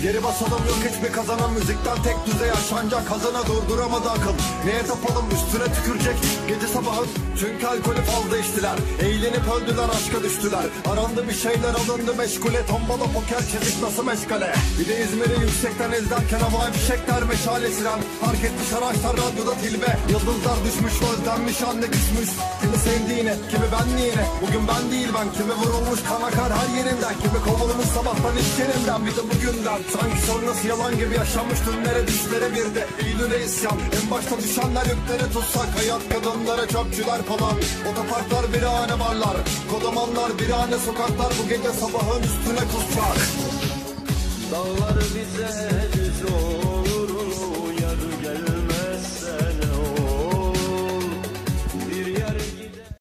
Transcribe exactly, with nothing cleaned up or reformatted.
Geri basalım yok hiçbir kazanan, müzikten tek düze yaşanacak kazana durduramadı akıl. Neye tapalım üstüne tükürecek gece sabahın, çünkü alkolü fazla içtiler. Eğlenip öldüler, aşka düştüler. Arandı bir şeyler, alındı meşgule. Tombala, poker, çizik nasıl meşgale. Bir de İzmir'i yüksekten izlerken havai fişekler, meşale siren. Fark etmiş araçlar radyoda tilbe. Yıldızlar düşmüş, özlenmiş, anne küsmüş. Kimi sevdiğine, kimi benliğine. Bugün ben değil ben, kimi vurulmuş kan akar her yerinden. Kimi kovulmuş sabahtan iş yerinden, bir de bugünden. Sanki sonrası yalan gibi yaşanmış dünlere, düşlere bir de Eylül'e isyan. En başta düşenler yükleri tutsak, hayat kadınlara çöpçüler falan. Otoparklar birahane barlar, kodamanlar birahane sokaklar. Bu gece sabahın üstüne kusacak. Dağlar bize düz yol